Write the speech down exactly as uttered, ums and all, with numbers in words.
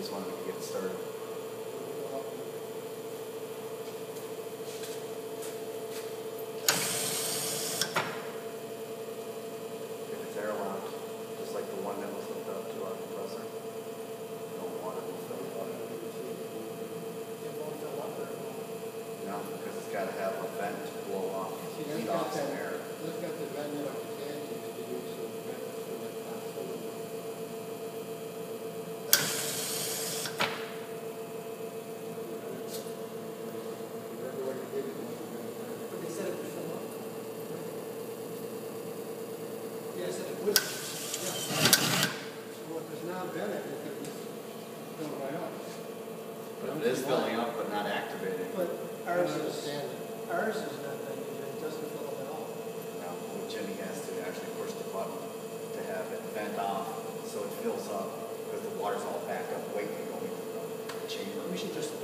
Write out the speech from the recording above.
just wanted to get started. If it's air locked, just like the one that was hooked up to our compressor, no water will fill it up. No, because it's got to have a vent to blow off, heat off some air. Let's get the vent out the can to use the vent so that it's not full of it. But they said it would fill up. Yeah, I said it would. Yeah. So if it's not vented, it could just fill right up. But it is filling up, but not activated. But I ours don't is, understand it. ours is not that easy, it doesn't fill up at all. Now, Jimmy has to actually push the button to have it vent off so it fills up because the water's all backed up waiting to go into the chamber. We should just